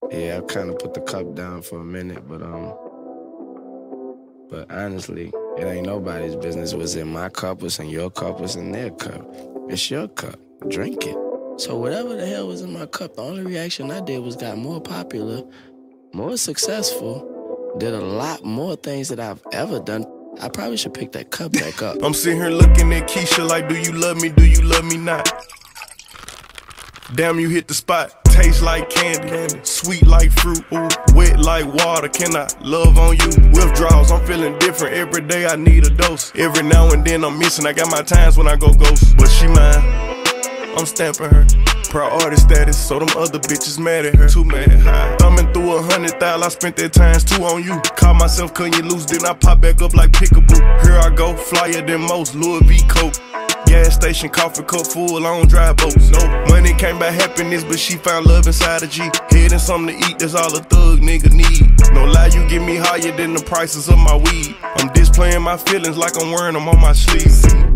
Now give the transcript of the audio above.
Yeah, I kind of put the cup down for a minute, but honestly, it ain't nobody's business. What's in my cup, what's in your cup, what's in their cup. It's your cup. Drink it. So whatever the hell was in my cup, the only reaction I did was got more popular, more successful, did a lot more things that I've ever done. I probably should pick that cup back up. I'm sitting here looking at Keisha like, do you love me, do you love me not? Damn, you hit the spot. Taste like candy, sweet like fruit, ooh, wet like water. Can I love on you? Withdrawals, I'm feeling different. Every day I need a dose. Every now and then I'm missing. I got my times when I go ghost. But she mine, I'm stamping her. Priority status, so them other bitches mad at her. Too mad, high. Thumbing through 100,000, I spent that times 2 on you. Caught myself cutting you loose, then I pop back up like Pickaboo. Here I go, flyer than most, Louis V. Coke. Gas station, coffee cup full, on dry boats. No money came by happiness, but she found love inside a G. Head and something to eat, that's all a thug nigga need. No lie, you get me higher than the prices of my weed. I'm displaying my feelings like I'm wearing them on my sleeve.